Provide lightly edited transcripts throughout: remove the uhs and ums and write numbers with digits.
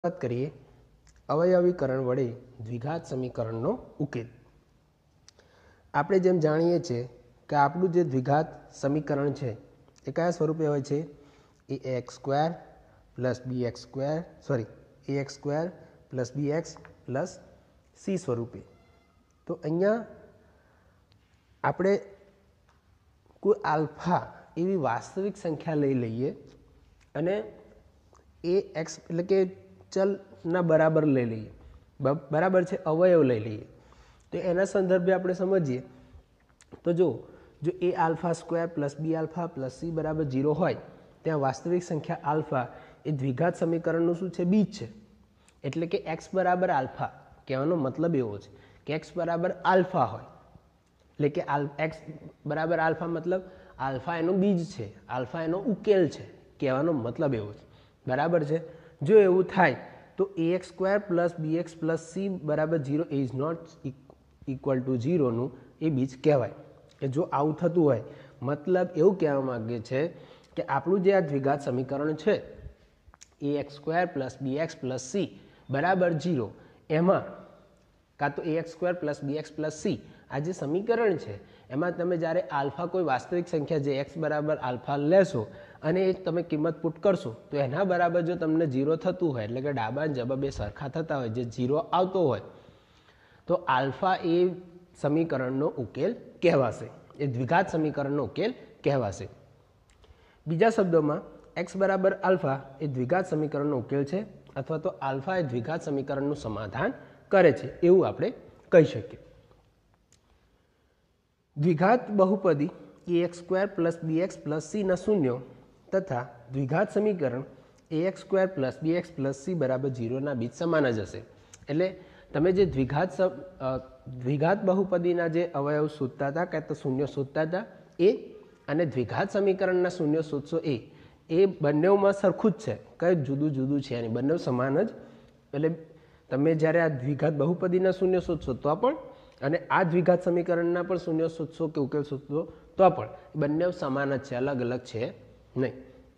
बात करिए अवयवीकरण वडे द्विघात समीकरणનો ઉકેલ। આપણે જેમ જાણીએ છીએ કે આપણું જે દ્વિઘાત સમીકરણ છે એ કયા સ્વરૂપે હોય છે? ax square plus bx square ax square plus bx plus c સ્વરૂપે। તો અહીંયા આપણે કોઈ આલ્ફા એવી વાસ્તવિક સંખ્યા લઈ લઈએ અને ax એટલે કે चल ना बराबर ले लीए, बराबर है अवयव ले लीए। तो एना संदर्भे आपणे समझीए तो जो A alpha square plus B alpha plus C बराबर 0 होय त्यां वास्तविक संख्या आल्फा ए द्विघात समीकरणनुं शुं छे? बीज छे। एटले के एक्स बराबर आल्फा कहेवानो मतलब एवो छे के एक्स बराबर आल्फा होय एटले के एक्स बराबर आल्फा मतलब आल्फा एनो बीज छे, आल्फा एनो उकेल छे, कहेवानो मतलब एवो छे। बराबर है। जो एवं थाय तो ax square plus bx plus c बराबर 0 इज नॉट इक्वल टू 0 नु ए बीज कहवाय। कि जो आવું થતું હોય मतलब એવું કહેવા માંગે છે કે આપણું જે આ દ્વિઘાત સમીકરણ છે ax square plus bx plus c બરાબર 0 એમાં કાં તો ax square plus bx plus c આ જે સમીકરણ છે એમાં તમે જ્યારે આલ્ફા કોઈ વાસ્તવિક સંખ્યા જે x બરાબર આલ્ફા લેશો અને તમે કિંમત પુટ કરશો તો એના બરાબર જો તમને 0 થતું હોય એટલે કે ડાબા અને જવાબ બે સરખા થતા હોય જે 0 આવતો હોય તો આલ્ફા એ સમીકરણનો ઉકેલ કહેવાશે, એ દ્વિઘાત સમીકરણનો ઉકેલ કહેવાશે। બીજા શબ્દોમાં x બરાબર આલ્ફા એ દ્વિઘાત સમીકરણનો ઉકેલ છે અથવા તો આલ્ફા એ દ્વિઘાત સમીકરણનું સમાધાન કરે છે એવું આપણે કહી શકીએ। द्विघात बहुपदी ax square plus bx plus c ना शून्य तथा द्विघात समीकरण ax square plus bx plus c बराबर 0 ना बीज समान ज हशे। एटले तमे जे द्विघात बहुपदीना जे अवयव शोधता था क्या तो शून्य शोधता था ए अने द्विघात समीकरणना शून्य शोधशो ए बंनेवमां सरखुं ज छे, कई जुदुं जुदुं छे नहीं, बंने समान ज। एटले तमे ज्यारे आ द्विघात बहुपदीना शून्य शोधशो तो पण અને આ દ્વિઘાત સમીકરણના પણ શૂન્ય શોધશો કે ઉકેલ શોધશો તો પણ બંને સમાન જ છે, અલગ અલગ છે નહીં।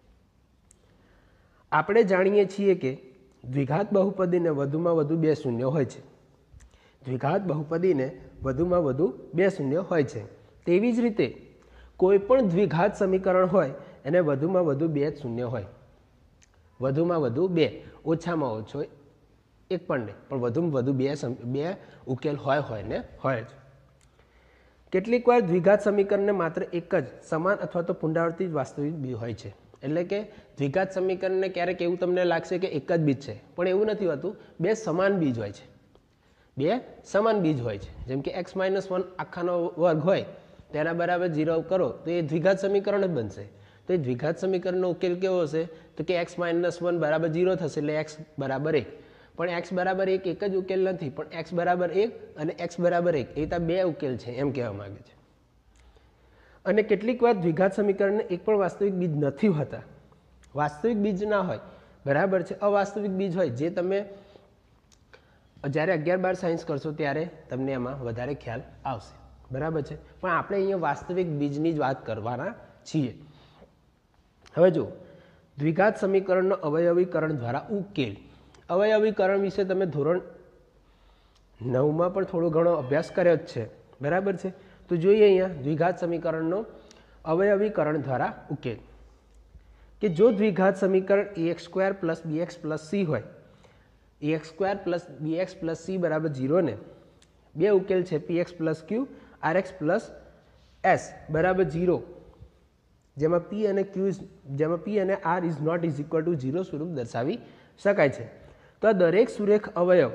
આપણે જાણીએ છીએ કે દ્વિઘાત બહુપદીને વધુમાં વધુ બે શૂન્ય હોય છે, દ્વિઘાત બહુપદીને વધુમાં વધુ બે શૂન્ય હોય છે। તેવી જ રીતે કોઈ પણ દ્વિઘાત સમીકરણ હોય એને વધુમાં વધુ બે જ શૂન્ય હોય, વધુમાં વધુ બે, ઓછામાં ઓછો एक पण नहीं पण વધુમાં વધુ બે ઉકેલ હોય ને હોય જ। કેટલીક વાર દ્વિઘાત સમીકરણને માત્ર એક જ સમાન અથવા તો પુનરાવર્તિત વાસ્તવિક બીજ હોય છે। એટલે કે દ્વિઘાત સમીકરણને ક્યારેક એવું તમને લાગશે કે એક જ બીજ છે પણ એવું નથી હોતું, બે સમાન બીજ હોય છે, બે સમાન બીજ હોય છે। જેમ કે x-1 આખાનો વર્ગ હોય તેના બરાબર 0 કરો તો એ દ્વિઘાત સમીકરણ જ બનશે। તો એ દ્વિઘાત સમીકરણનો ઉકેલ કેવો હશે તો કે x-1 બરાબર 0 થશે એટલે x બરાબર 1। પણ x બરાબર 1 એક જ ઉકેલ નથી, પણ x બરાબર 1 અને x બરાબર 1 એ તો બે ઉકેલ છે એમ કહેવા માંગે છે। અને કેટલીક વાર દ્વિઘાત સમીકરણને એક પણ વાસ્તવિક બીજ નથી હોતા, વાસ્તવિક બીજ ના હોય, બરાબર છે, અવાસ્તવિક બીજ હોય જે તમે જ્યારે 11-12 સાયન્સ કરશો ત્યારે તમને એમાં વધારે ખ્યાલ આવશે, બરાબર છે। પણ આપણે અહીંયા વાસ્તવિક બીજની જ વાત કરવાના છીએ। હવે જો દ્વિઘાત સમીકરણનો અવયવીકરણ દ્વારા ઉકેલ, अवयवीकरण विषे तमे धोरण 9 में पण थोड़ो घणो अभ्यास कर्यो ज छे, बराबर है। तो जोईए अहींया द्विघात समीकरणनो अवयवीकरण द्वारा उकेल कि जो द्विघात समीकरण ax square plus bx plus c होय, ax square plus bx plus c बराबर 0 ने बे उकेल छे px plus q rx plus s बराबर 0 जेमां p अने q जेमां p अने r is not is equal to 0 स्वरूप दर्शावी शकाय छे। तो दरेक सुरेख अवयव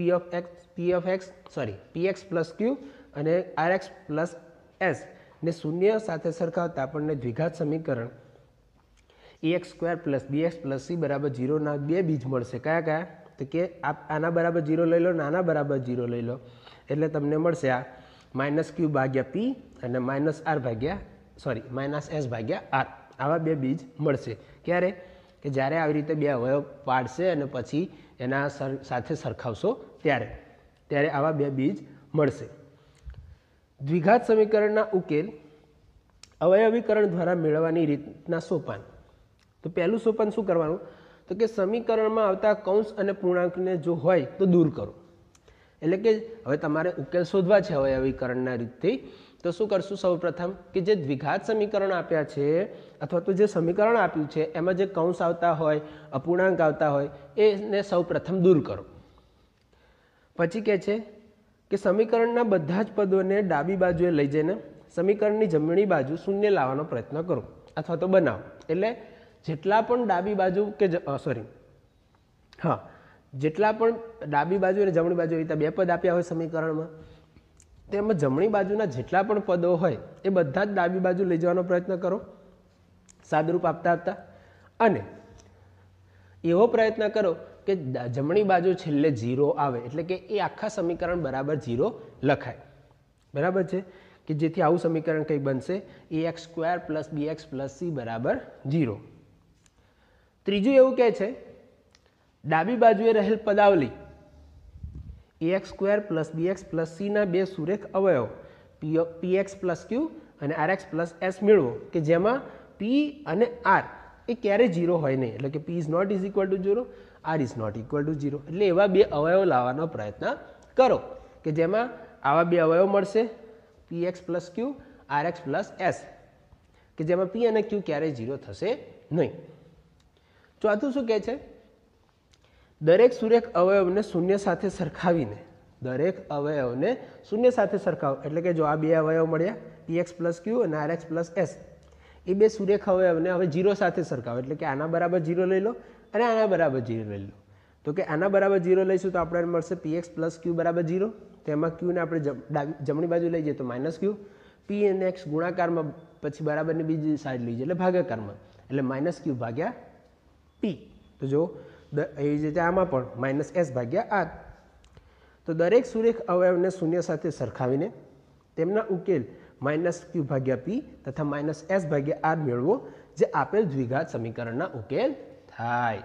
px प्लस q और rx प्लस s ने शून्य साथे सरखावता आपने द्विघात समीकरण ax square plus bx plus c बराबर 0 ना बे बीज मळशे। क्या क्या तो कि आप आना बराबर 0 लई लो, नाना बराबर 0 लई लो एटले तमने मळशे आ -q भाग्या p और माइनस s भाग्या r, आवा बे बीज मळशे। क्यारे कि ज्यारे आवी रीते बे अवयव पाडशे अने पछी एना साथे सरखावशो त्यारे त्यारे आवा बे बीज मळशे। द्विघात समीकरणना उकेल अवयवीकरण द्वारा मेळववानी रीतना सोपान। तो पहेलुं सोपान शुं करवानुं તો કે સમીકરણમાં આવતા કૌંસ અને પૂર્ણાંકને જો હોય તો દૂર કરો. એટલે કે હવે તમારે ઉકેલ શોધવા છે અવયવીકરણના રીતથી. તો શું કરશું? સૌપ્રથમ કે જે દ્વિઘાત સમીકરણ આપ્યા છે અથવા તો જે સમીકરણ આપ્યું છે એમાં જે કૌંસ આવતા હોય, અપૂર્ણાંક આવતા હોય એને સૌપ્રથમ દૂર કરો. પછી કહે છે કે સમીકરણના બધા જ પદોને ડાબી બાજુએ લઈ જઈને સમીકરણની જમણી બાજુ શૂન્ય લાવવાનો પ્રયત્ન કરો અથવા તો બનાવો. એટલે જેટલા પણ ડાબી બાજુ કે જેટલા પણ ડાબી બાજુ અને જમણી બાજુ રીતે બે પદ આપ્યા હોય સમીકરણમાં, તેમાં જમણી બાજુના જેટલા પણ પદો હોય એ બધા જ ડાબી બાજુ લઈ જવાનો પ્રયત્ન કરો સાદરૂપ આપતા આપતા. અને એવો પ્રયત્ન કરો કે જમણી બાજુ છેલ્લે 0 આવે, એટલે કે એ આખા સમીકરણ બરાબર 0 લખાય. બરાબર છે? કે જેથી આવું સમીકરણ કંઈ બનશે ax² + bx + c બરાબર 0. ત્રીજું એવું કહે છે ડાબી બાજુએ રહેલ પદાવલી ax² + bx + c ના બે સુરેખ અવયવ px + q અને rx + s મેળવો કે જેમાં p અને r એ ક્યારે 0 હોય નહીં. એટલે કે p is not equal to 0, r is not equal to 0. એટલે એવા બે અવયવ લાવવાનો પ્રયત્ન કરો કે જેમાં આવા બે અવયવ મળશે px + q, rx + s, કે જેમાં p અને q ક્યારેય 0 થશે નહીં. ચોથું શું કહે છે? દરેક સુરેખ અવયવને શૂન્ય સાથે સરખાવીને સરખાવો. એટલે કે જો આ બે અવયવ મળ્યા px + q અને rx + s, એ બે સુરેખ અવયવને હવે 0 સાથે સરખાવો. એટલે કે આના બરાબર 0 લઈ લો અને આના બરાબર 0 લઈ લો. તો કે આના બરાબર 0 લઈશું તો આપણને મળશે px + q બરાબર 0. તેમાં q ને આપણે જમણી બાજુ લઈ જઈએ તો -q, p અને x ગુણાકારમાં પછી બરાબરની બીજી સાઈડ લઈ જઈએ એટલે ભાગાકારમાં, એટલે -q ભાગ્યા p. તો જો એવી રીતે આમાં પણ -s/r. તો દરેક સુરેખ અવયવને શૂન્ય સાથે સરખાવીને તેમના ઉકેલ -q/p તથા -s/r મેળવો જે આપેલ દ્વિઘાત સમીકરણના ઉકેલ થાય.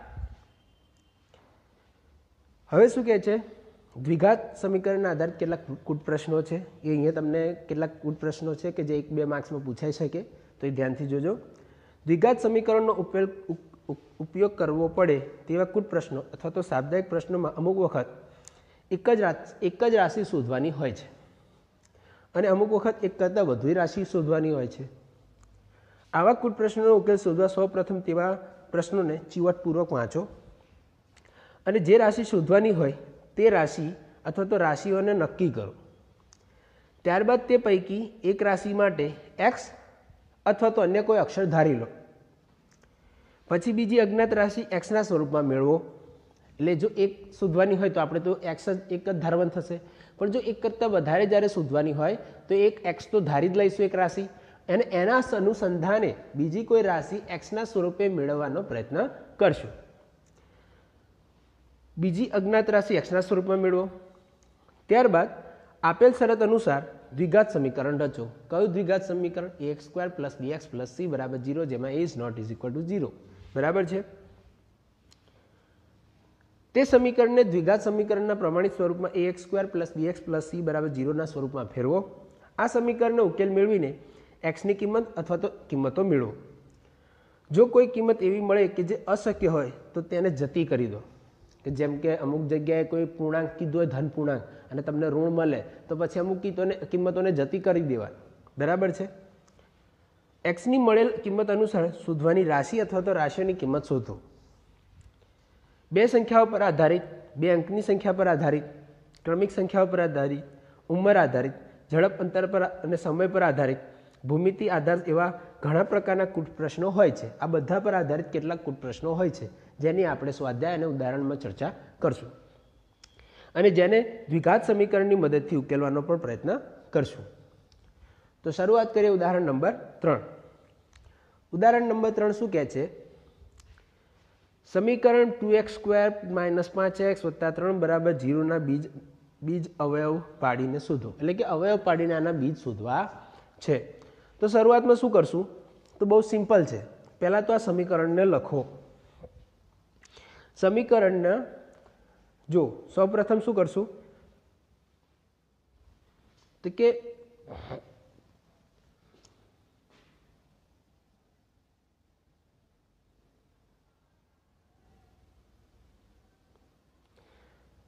હવે શું કહે છે? દ્વિઘાત સમીકરણના આધારિત કેટલાક કૂટ પ્રશ્નો છે. એ અહીંયા તમને કેટલાક કૂટ પ્રશ્નો છે કે જે 1-2 માર્ક્સમાં પૂછાઈ શકે, તો એ ધ્યાનથી જોજો. દ્વિઘાત સમીકરણનો ઉપયોગ કરવો પડે તેવા કૂટ પ્રશ્નો અથવા તો સાપ્તાહિક પ્રશ્નોમાં અમુક વખત એક જ રાશિ શોધવાની હોય છે અને અમુક વખત એક કરતાં વધુ રાશિ શોધવાની હોય છે. આવા કૂટ પ્રશ્નોનો ઉકેલ શોધવા સૌપ્રથમ તેવા પ્રશ્નોને ચીવટપૂર્વક વાંચો અને જે રાશિ શોધવાની હોય તે રાશિ અથવા તો રાશિઓને નક્કી કરો. ત્યારબાદ તે પૈકી એક રાશિ માટે x અથવા તો અન્ય કોઈ અક્ષર ધારી લો. પછી બીજી અજ્ઞાત રાશિ x ના સ્વરૂપમાં મેળવો. એટલે જો એક શોધવાની હોય તો આપણે તો x એક જ ધારવાનું થશે, પણ જો એક કરતાં વધારે જ્યારે શોધવાની હોય તો એક x તો ધારી જ લઈશું એક રાશિ, અને એના અનુસંધાને બીજી કોઈ રાશિ x ના સ્વરૂપે મેળવવાનો પ્રયત્ન કરશું. બીજી અજ્ઞાત રાશિ x ના સ્વરૂપમાં મેળવો. ત્યારબાદ આપેલ શરત અનુસાર દ્વિઘાત સમીકરણ રચો. કયું દ્વિઘાત સમીકરણ? ax² + bx + c બરાબર 0, જેમાં a is not equal to 0. બરાબર છે? તે સમીકરણને દ્વિઘાત સમીકરણના પ્રમાણિત સ્વરૂપમાં ax² + bx + c બરાબર 0 ના સ્વરૂપમાં ફેરવો. આ સમીકરણનો ઉકેલ મેળવીને x ની કિંમત અથવા તો કિંમતો મેળવો. જો કોઈ કિંમત એવી મળે કે જે અશક્ય હોય તો તેને જતી કરી દો. કે જેમ કે અમુક જગ્યાએ કોઈ પૂર્ણાંક કીધું હોય, ધન પૂર્ણાંક, અને તમને ઋણ મળે તો પછી અમુક કિંમતોને જતી કરી દેવાય. બરાબર છે? x ની મળેલ કિંમત અનુસાર શોધવાની રાશિ અથવા તો રાશિઓની કિંમત શોધો. બે સંખ્યાઓ પર આધારિત, બે અંકની સંખ્યા પર આધારિત, ક્રમિક સંખ્યાઓ પર આધારિત, ઉંમર આધારિત, ઝડપ અંતર પર અને સમય પર આધારિત, ભૂમિતિ આધારિત એવા ઘણા પ્રકારના કૂટ પ્રશ્નો હોય છે. આ બધા પર આધારિત કેટલાક કૂટ પ્રશ્નો હોય છે જેની આપણે સ્વાધ્યાય અને ઉદાહરણમાં ચર્ચા કરશું અને જેને દ્વિઘાત સમીકરણની મદદથી ઉકેલવાનો પણ પ્રયત્ન કરશું. તો શરૂઆત કરીએ ઉદાહરણ નંબર 3. ઉદાહરણ નંબર 3 શું કહે છે? સમીકરણ 2x² - 5x + 3 બરાબર 0 ના બીજ અવયવ પાડીને શોધો. એટલે કે અવયવ પાડીને આના બીજ શોધવા છે. તો શરૂઆતમાં શું કરશું? તો બહુ સિમ્પલ છે. પહેલાં તો આ સમીકરણને લખો. સમીકરણના જો સૌપ્રથમ શું કરશું તો કે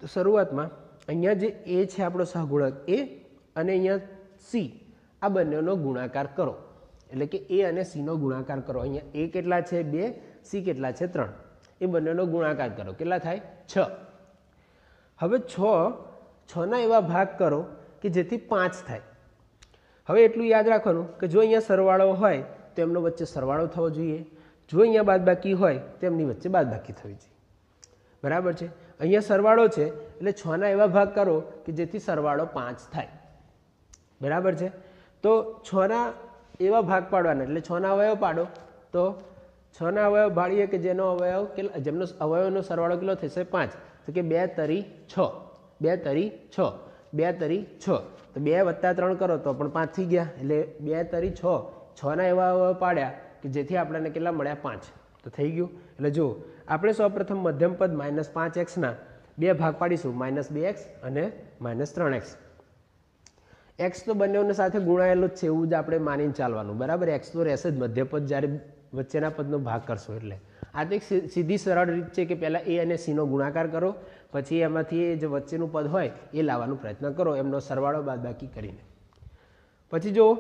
તો શરૂઆતમાં અહીંયા જે એ છે આપણો સહગુણક એ અને અહીંયા સી આ બંનેનો ગુણાકાર કરો, એટલે કે એ અને સીનો ગુણાકાર કરો. અહીંયા એ કેટલા છે 2, સી કેટલા છે 3, એ બંનેનો ગુણાકાર કરો. કેટલા થાય 6. હવે 6ના એવા ભાગ કરો કે જેથી 5 થાય. હવે એટલું યાદ રાખવાનું કે જો અહીંયા સરવાળો હોય તો એમનો વચ્ચે સરવાળો થવો જોઈએ, જો અહીંયા બાદબાકી હોય તો એમની વચ્ચે બાદબાકી થવી જોઈએ. બરાબર છે. અહીંયા સરવાળો છે એટલે 6ના એવા ભાગ કરો કે જેથી સરવાળો 5 થાય. બરાબર છે. તો 6ના એવા ભાગ પાડવાના, એટલે 6ના અવયવ પાડો. તો 6ના અવયવ પાડીએ કે જેમનો અવયવનો સરવાળો કેટલો થશે 5. તો કે 2 તરી 6, 2 તરી 6, 2 તરી 6. તો 2 + 3 કરો તો પણ 5 થઈ ગયા, એટલે 2 તરી 6. 6ના એવા અવયવ પાડ્યા કે જેથી આપણને કેટલા મળ્યા 5. તો થઈ ગયું. એટલે જો આપણે સૌપ્રથમ મધ્યમ પદ -5x બે ભાગ પાડીશું, -2x અને -3x. x તો બંનેઓને સાથે ગુણાયેલો જ છે એવું જ આપણે માનીને ચાલવાનું. બરાબર. x તો રહેશે જ મધ્યપદ જ્યારે વચ્ચેના પદનો ભાગ કરશો. એટલે આ તો એક સીધી સરળ રીત છે કે પહેલાં એ અને સીનો ગુણાકાર કરો, પછી એમાંથી જે વચ્ચેનું પદ હોય એ લાવવાનો પ્રયત્ન કરો એમનો સરવાળો બાદબાકી કરીને. પછી જો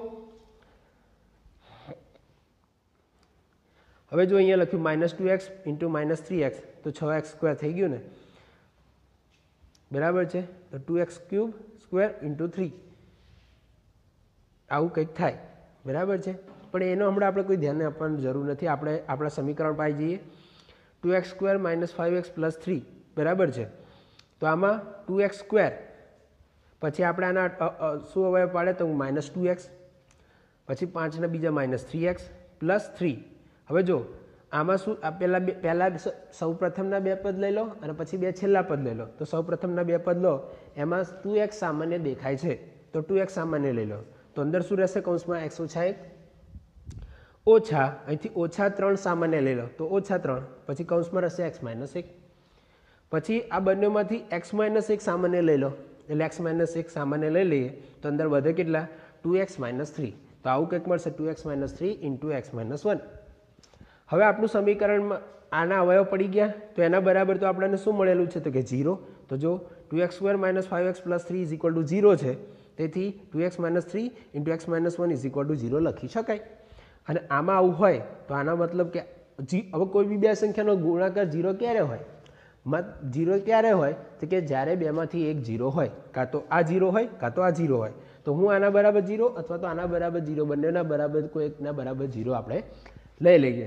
હવે જો અહીંયા લખ્યું -2x × -3x તો 6x² થઈ ગયું ને. બરાબર છે. તો 2x³ × 3 આવું કંઈક થાય. બરાબર છે. પણ એનો હમણાં આપણે કોઈ ધ્યાન આપવાની જરૂર નથી. આપણે આપણા સમીકરણ પાઈ જઈએ. 2x² - 5x + 3 બરાબર છે. તો આમાં 2x², પછી આપણે આના શું અવયવ પાડે તો -2x, પછી 5ના બીજા -3x + 3. હવે જો આમાં શું પહેલાં સૌપ્રથમના 2 પદ લઈ લો અને પછી 2 છેલ્લા પદ લઈ લો. તો સૌપ્રથમના 2 પદ લો, એમાં 2x સામાન્ય દેખાય છે તો 2x સામાન્ય લઈ લો. તો અંદર શું રહેશે કૌંસમાં x - 1 ઓછા, અહીંથી -3 સામાન્ય લઈ લો તો -3, પછી કૌંસમાં રહેશે x - 1. પછી આ બંનેમાંથી x - 1 સામાન્ય લઈ લો, એટલે x - 1 સામાન્ય લઈ લઈએ તો અંદર વધે કેટલા 2x - 3. તો આવું કંઈક મળશે 2x - 3 × x - 1. હવે આપણું સમીકરણમાં આના અવયવ પડી ગયા તો એના બરાબર તો આપણને શું મળેલું છે તો કે 0. તો જો 2x² - 5x + 3 = 0 છે, તેથી 2x - 3 × x - 1 = 0 લખી શકાય. અને આમાં આવું હોય તો આનો મતલબ કે હવે કોઈ બી બે સંખ્યાનો ગુણાકાર 0 ક્યારે હોય? 0 ક્યારે હોય તો કે જ્યારે બેમાંથી એક 0 હોય, કાં તો આ 0 હોય કાં તો આ 0 હોય. તો હું આના બરાબર 0 અથવા તો આના બરાબર 0, બંનેના બરાબર કોઈ એકના બરાબર 0 આપણે લઈ લઈએ.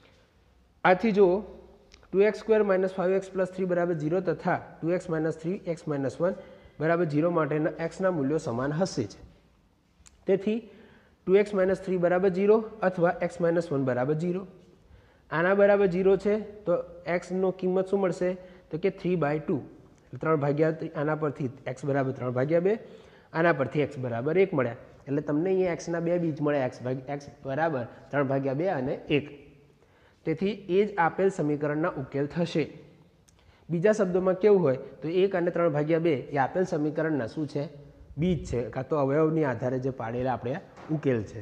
આથી જો 2x² - 5x + 3 = 0 તથા 2x - 3x - 1 = 0 માટેના xના મૂલ્યો સમાન હશે જ. તેથી 2x - 3 = 0 અથવા x - 1 = 0. આના બરાબર 0 છે તો xનો કિંમત શું મળશે તો કે 3/2. 3/3. આના પરથી x = 3/2, આના પરથી x = 1 મળ્યા. એટલે તમને અહીંયા xના 2 બીજ મળ્યા, x = 3/2 અને 1. તેથી એ જ આપેલ સમીકરણના ઉકેલ થશે. બીજા શબ્દોમાં કેવું હોય તો 1 અને 3/2 એ આપેલ સમીકરણના શું છે બીજ છે, કાં તો અવયવની આધારે જે પાડેલા આપણે ઉકેલ છે.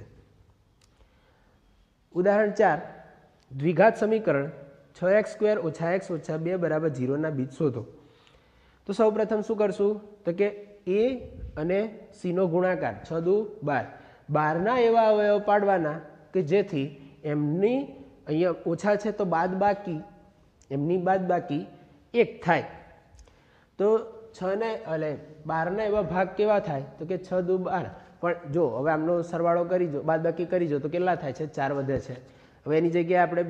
ઉદાહરણ 4, દ્વિઘાત સમીકરણ 6x² - x - 2 = 0 ના બીજ શોધો. તો સૌ પ્રથમ શું કરશું તો કે a અને c નો ગુણાકાર 6 દુ 12. 12ના એવા અવયવ પાડવાના કે જેથી એમની અહીંયા ઓછા છે તો એમની બાદબાકી 1 થાય. તો 6 ને એટલે 12ના એવા ભાગ કેવા થાય તો કે 6 દુ 12. પણ જો હવે આમનો સરવાળો કરી જો, બાદબાકી કરી જો તો કેટલા થાય છે 4 વધે છે. હવે એની જગ્યાએ આપણે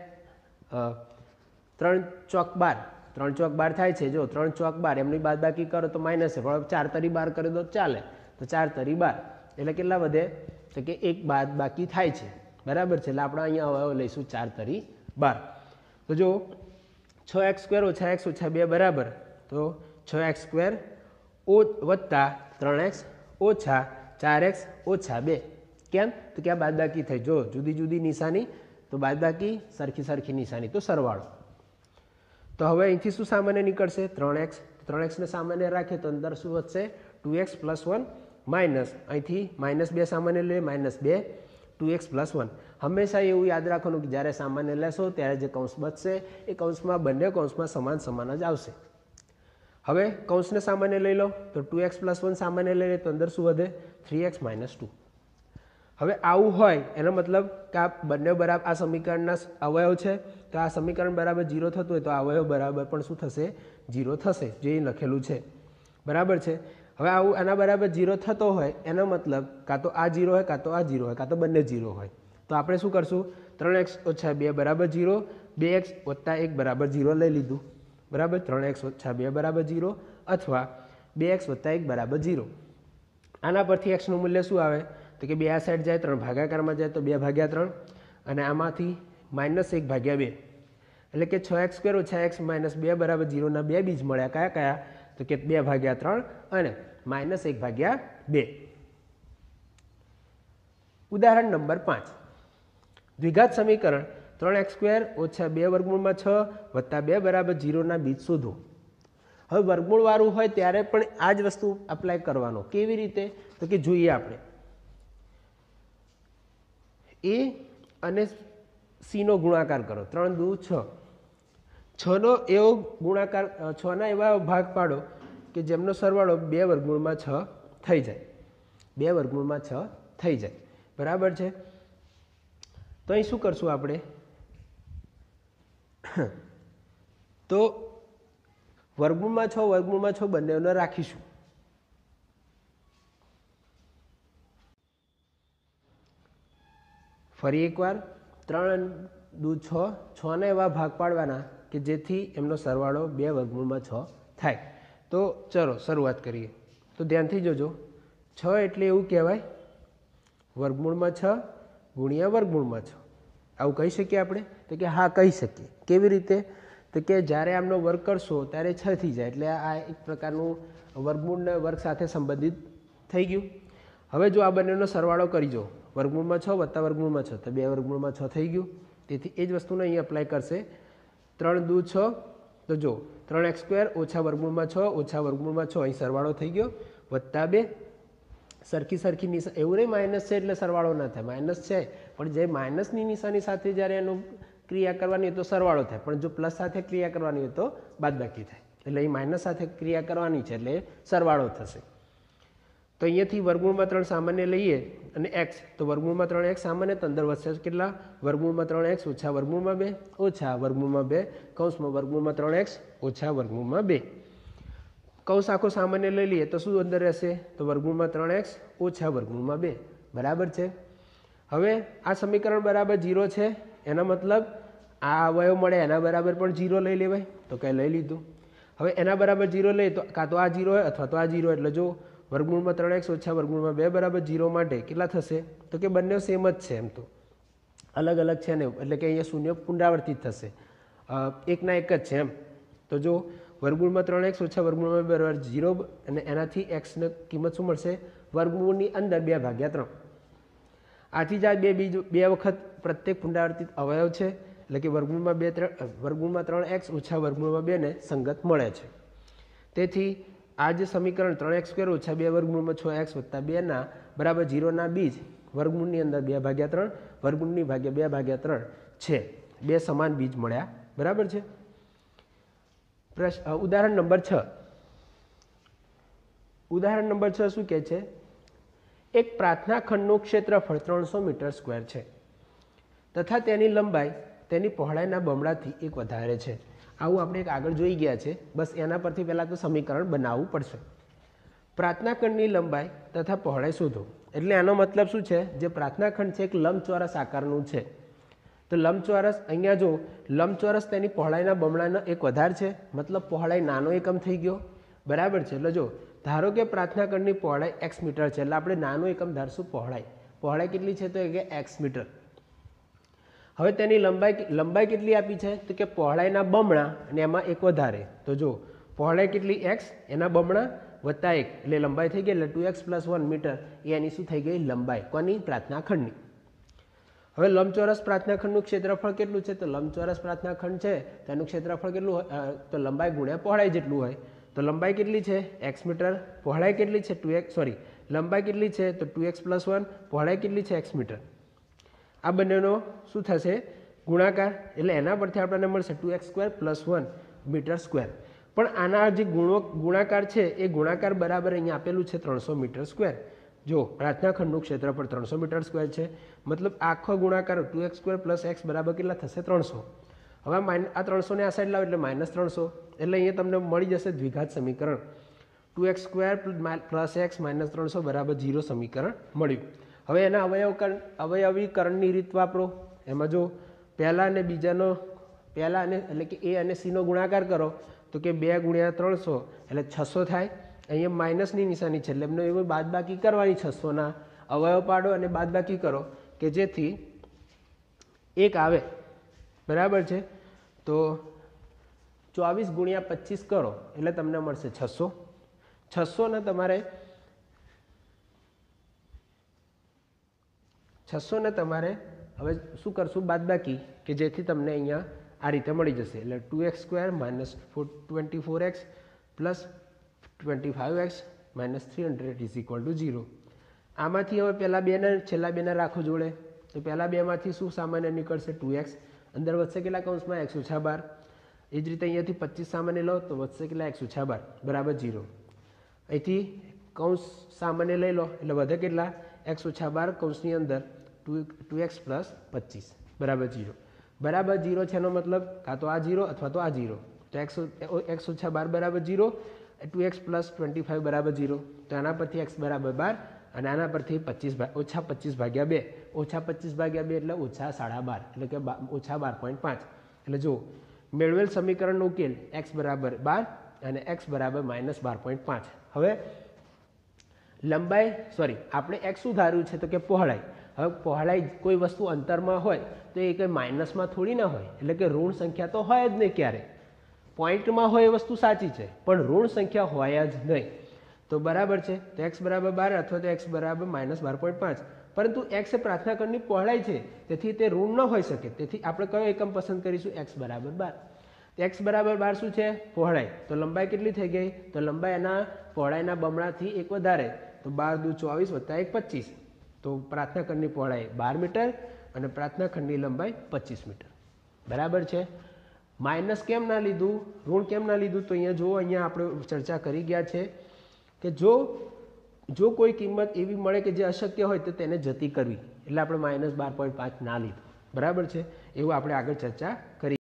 3 ચોક 12, 3 ચોક 12 થાય છે. જો 3 ચોક 12 એમની બાદબાકી કરો તો માઇનસ છે, પણ 4 તરી 12 કરે તો ચાલે. તો 4 તરી 12 એટલે કેટલા વધે તો કે 1 બાદબાકી થાય છે. બરાબર છે. એટલે આપણે અહીંયા અવયવ લઈશું 4 તરી 12. તો જો 6x² - x - 2 બરાબર તો 6x² + 3x - 4x - 2. કેમ તો કે આ બાદબાકી થઈ. જો જુદી જુદી નિશાની તો બાદબાકી, સરખી નિશાની તો સરવાળો. તો હવે અહીંથી શું સામાન્ય નીકળશે 3x. 3x ને સામાન્ય રાખીએ તો અંદર શું વધશે 2x + 1 માઇનસ, અહીંથી -2 સામાન્ય લઈએ -2 2x + 1. હંમેશા એવું યાદ રાખવાનું કે જ્યારે સામાન્ય લેશો ત્યારે જે કૌંસ બચશે એ કૌંસમાં બંને કૌંસમાં સમાન જ આવશે. હવે કૌંસને સામાન્ય લઈ લો તો 2x + 1 સામાન્ય લઈ લે તો અંદર શું વધે 3x - 2. હવે આવું હોય એનો મતલબ કે આ બંને બરાબર આ સમીકરણના અવયવ છે તો આ સમીકરણ બરાબર 0 થતું હોય તો આ અવયવ બરાબર પણ શું થશે 0 થશે જે લખેલું છે બરાબર છે. હવે આવું આના બરાબર 0 થતો હોય એનો મતલબ કાં તો આ 0 હોય કાં તો આ 0 હોય કાં તો બંને 0 હોય તો આપણે શું કરશું 3x - 2 બરાબર 0 2x + 1 બરાબર 0 લઈ લીધું બરાબર 3x - 2 બરાબર 0 અથવા 2x + 1 બરાબર 0. આના પરથી x નું મૂલ્ય શું આવે તો કે 2 આ સાઈડ જાય 3 ભાગાકારમાં જાય તો 2/3 અને આમાંથી -1/2 એટલે કે 6x² - x - 2 બરાબર 0 ના બે બીજ મળ્યા કયા કયા તો કે 2/3 અને -1/2. ઉદાહરણ નંબર 5 દ્વિઘાત સમીકરણ 3x² - 2 વર્ગમૂળમાં 6 + 2 બરાબર 0 ના બીજ શોધો. હવે વર્ગમૂળ વાળું હોય ત્યારે પણ આ જ વસ્તુ અપ્લાય કરવાનો કેવી રીતે તો કે જોઈએ આપણે a અને c નો ગુણાકાર કરો 3 દુ 6 6 નો એવો ગુણાકાર 6 ના એવા ભાગ પાડો કે જેમનો સરવાળો 2 વર્ગમૂળમાં 6 થઈ જાય 2 વર્ગમૂળમાં 6 થઈ જાય બરાબર છે. તો અહીં શું કરશું આપણે તો વર્ગમૂળમાં 6 બંનેને રાખીશું. ફરી એકવાર 3 દુ 6 6 ને એવા ભાગ પાડવાના કે જેથી એમનો સરવાળો 2 વર્ગમૂળમાં 6 થાય. તો ચલો શરૂઆત કરીએ તો ધ્યાનથી જોજો 6 એટલે એવું કહેવાય વર્ગમૂળમાં 6 ગુણ્યા વર્ગમૂળમાં 6 આવું કહી શકીએ આપણે તો કે હા કહી શકીએ. કેવી રીતે તો કે જ્યારે આમનો વર્ગ કરશો ત્યારે 6 થઈ જાય એટલે આ એક પ્રકારનું વર્ગમૂળને વર્ગ સાથે સંબંધિત થઈ ગયું. હવે જો આ બંનેનો સરવાળો કરી જો વર્ગમૂળમાં 6 વત્તા વર્ગમૂળમાં 6 તો 2 વર્ગમૂળમાં 6 થઈ ગયું. તેથી એ જ વસ્તુને અહીં અપ્લાય કરશે 3 દુ 6 તો જો 3x² - વર્ગમૂળમાં 6 - વર્ગમૂળમાં 6 અહીં સરવાળો થઈ ગયો વત્તા 2 સરખી નિશાની એવું નહીં માઇનસ છે એટલે સરવાળો ના થાય માઇનસ છે પણ જે માઇનસની નિશાની સાથે જ્યારે એનું ક્રિયા કરવાની હોય તો સરવાળો થાય પણ જો પ્લસ સાથે ક્રિયા કરવાની હોય તો બાદબાકી થાય એટલે અહીં માઇનસ સાથે ક્રિયા કરવાની છે એટલે સરવાળો થશે. તો અહીંયાથી વર્ગમૂળમાં 3 સામાન્ય લઈએ અને x તો વર્ગમૂળમાં 3x સામાન્ય તો અંદર વધશે કેટલા વર્ગમૂળમાં 3x - વર્ગમૂળમાં 2 - વર્ગમૂળમાં 2 કૌંસમાં વર્ગમૂળમાં 3x - વર્ગમૂળમાં 2 કૌંસ આખો સામાન્ય લઈ લઈએ તો શું અંદર રહેશે તો વર્ગમૂળમાં 3x - વર્ગમૂળમાં 2 બરાબર છે. હવે આ સમીકરણ બરાબર 0 છે એનો મતલબ આ અવયવ મળે એના બરાબર પણ 0 લઈ લેવાય તો કંઈ લઈ લીધું. હવે એના બરાબર 0 લઈએ તો કાં તો આ 0 હોય અથવા તો આ 0 એટલે જો વર્ગમૂળમાં 3x - વર્ગમૂળમાં 2 બરાબર 0 માટે કેટલા થશે તો કે બંને સેમ જ છે એમ તો અલગ અલગ છે ને એટલે કે અહીંયા શૂન્ય પુનરાવર્તિત થશે એકના એક જ છે એમ. તો જો વર્ગમૂળમાં 3x - વર્ગમૂળમાં 2 બરાબર 0 અને એનાથી xની કિંમત શું મળશે વર્ગમૂળની અંદર 2/3 આથી જ આ બે વખત પ્રત્યેક પુનરાવર્તિત અવયવ છે એટલે કે વર્ગમૂળમાં 3x - વર્ગમૂળમાં 2 ને સંગત મળે છે. તેથી આ જે સમીકરણ 3x² - 2 વર્ગમૂળમાં 6x + 2 ના બરાબર 0 ના બીજ વર્ગમૂળની અંદર 2/3 વર્ગમૂળની ભાગ્યા 2/3 છે. બે સમાન બીજ મળ્યા બરાબર છે. ઉદાહરણ નંબર 6 ઉદાહરણ નંબર 6 શું કહે છે એક પ્રાર્થના ખંડનું ક્ષેત્રફળ 300 મીટર² છે તથા તેની લંબાઈ તેની પહોળાઈના બમણાથી 1 વધારે છે. આવું આપણે એક આગળ જોઈ ગયા છે બસ એના પરથી પહેલાં તો સમીકરણ બનાવવું પડશે. પ્રાર્થના ખંડની લંબાઈ તથા પહોળાઈ શોધો એટલે આનો મતલબ શું છે જે પ્રાર્થના ખંડ છે એક લંબચોરસ આકારનું છે તો લંબચોરસ અહીંયા જો લંબચોરસ તેની પહોળાઈના બમણાનો 1 વધારે છે મતલબ પહોળાઈ નાનો એકમ થઈ ગયો બરાબર છે. એટલે જો ધારો કે પ્રાર્થના ખંડની પહોળાઈ x મીટર છે એટલે આપણે નાનો એકમ ધારશું પહોળાઈ કેટલી છે તો કે x મીટર. હવે તેની લંબાઈ કેટલી આપી છે તો કે પહોળાઈના બમણા અને એમાં 1 વધારે તો જો પહોળાઈ કેટલી x એના બમણા વત્તા 1 એટલે લંબાઈ થઈ ગઈ એટલે 2x + 1 મીટર એ એની શું થઈ ગઈ લંબાઈ કોની પ્રાર્થના ખંડની. હવે લંબચોરસ પ્રાર્થના ખંડનું ક્ષેત્રફળ કેટલું છે તો લંબચોરસ પ્રાર્થના ખંડ છે તેનું ક્ષેત્રફળ કેટલું તો લંબાઈ ગુણ્યા પહોળાઈ જેટલું હોય તો લંબાઈ કેટલી છે x મીટર પહોળાઈ કેટલી છે લંબાઈ કેટલી છે તો 2x + 1 પહોળાઈ કેટલી છે x મીટર. આ બંનેનો શું થશે ગુણાકાર એટલે એના પરથી આપણને મળશે 2x² + 1 મીટર². પણ આના જે ગુણાકાર છે એ ગુણાકાર બરાબર અહીંયા આપેલું છે 300 મીટર સ્ક્વેર. જો પ્રાર્થના ખંડનું ક્ષેત્રફળ 300 મીટર સ્ક્વેર છે, મતલબ આખો ગુણાકાર 2x² + x બરાબર કેટલા થશે? 300. હવે આ 300 ને આ સાઈડ લાવો એટલે -300, એટલે અહીંયા તમને મળી જશે દ્વિઘાત સમીકરણ 2x² + x - 300 બરાબર 0 સમીકરણ મળ્યું. હવે એના અવયવીકરણની રીત વાપરો. એમાં જો પહેલા અને બીજાનો એટલે કે a અને c નો ગુણાકાર કરો તો કે 2 × 300 એટલે 600 થાય. અહીંયા માઇનસની નિશાની છે એટલે એમને એવું બાદબાકી કરવાની, 600ના અવયવ પાડો અને બાદબાકી કરો કે જેથી 1 આવે. બરાબર છે. તો 24 × 25 કરો એટલે તમને મળશે 600. 600 ને તમારે હવે શું કરશું? બાદબાકી, કે જેથી તમને અહીંયા આ રીતે મળી જશે. એટલે 2x² - 24x + 25x - 300 = 0. આમાંથી હવે પહેલા બેને છેલ્લા બેને રાખો જોડે, તો પહેલા બેમાંથી શું સામાન્ય નીકળશે? 2x. અંદર વધશે કેટલા કૌંસમાં? x - 12. એ જ રીતે અહીંયાથી 25 સામાન્ય લો તો વધશે કેટલા? x - 12 બરાબર 0. અહીંથી કૌંસ સામાન્ય લઈ લો એટલે વધે કેટલા? x - 12 કૌંસની અંદર 2x + 25 બરાબર 0. બરાબર 0 છે એનો મતલબ કાં તો આ 0 અથવા તો આ 0. તો x - 12 બરાબર 0, 2x + 25 બરાબર 0. તો આના પરથી x બરાબર 12 અને આના પરથી -25/2. -25/2 એટલે -12.5 એટલે કે -12.5. એટલે જો મેળવેલ સમીકરણનો ઉકેલ x બરાબર 12 અને x બરાબર -12.5. હવે લંબાઈ આપણે x શું ધાર્યું છે? તો કે પહોળાઈ. હવે પહોળાઈ કોઈ વસ્તુ અંતરમાં હોય તો એ કંઈ માઇનસમાં થોડી ના હોય, એટલે કે ઋણ સંખ્યા તો હોય જ નહીં. ક્યારે પોઈન્ટમાં હોય એ વસ્તુ સાચી છે, પણ ઋણ સંખ્યા હોય જ નહીં. તો બરાબર છે, તો x બરાબર 12 અથવા તો x બરાબર -12.5. પરંતુ x એ પ્રાર્થના ખંડની પહોળાઈ છે, તેથી તે ઋણ ન હોઈ શકે. તેથી આપણે કયો એકમ પસંદ કરીશું? x બરાબર 12. x બરાબર 12 શું છે? પહોળાઈ. તો લંબાઈ કેટલી થઈ ગઈ? તો લંબાઈ એના પહોળાઈના બમણાથી 1 વધારે, તો 12 × 2 = 24 + 1 = 25. તો પ્રાર્થના ખંડની પહોળાઈ 12 મીટર અને પ્રાર્થના ખંડની લંબાઈ 25 મીટર. બરાબર છે. માઇનસ કેમ ના લીધું? ઋણ કેમ ના લીધું? તો અહીંયા જુઓ, અહીંયા આપણે ચર્ચા કરી ગયા છે કે જો કોઈ કિંમત એવી મળે કે જે અશક્ય હોય તો તેને જતી કરવી, એટલે આપણે -12.5 ના લીધું. બરાબર છે. એવું આપણે આગળ ચર્ચા કરી.